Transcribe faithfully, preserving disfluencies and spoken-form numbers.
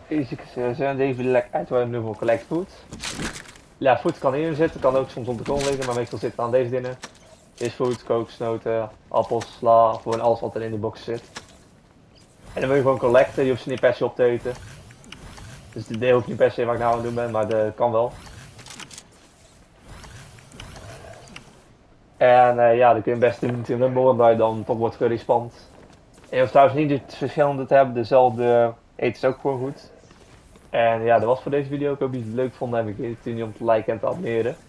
Deze zijn deze lekker uit waar we nu voor collect food. Ja, food kan hierin zitten, kan ook soms op de grond liggen, maar meestal zit het aan deze dingen. Is food, kokosnoten, appels, sla, gewoon alles wat er in die box zit. En dan wil je gewoon collecten, je hoeft ze niet per se op te eten. Dus dit deel hoeft niet per se wat ik nou aan het doen ben, maar dat kan wel. En uh, ja, dan kun je best in een nummer waar je dan toch wordt gerespand. En je hoeft trouwens niet het verschillende te hebben, dezelfde eten is ook gewoon goed. En ja, dat was voor deze video. Ik hoop dat jullie het leuk vonden en vergeet het niet om te liken en te abonneren.